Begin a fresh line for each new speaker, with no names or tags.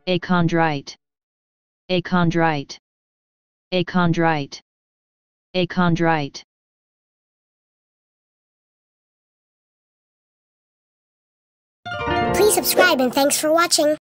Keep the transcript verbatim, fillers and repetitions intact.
achondrite, achondrite, achondrite, achondrite.
Please subscribe and thanks for watching.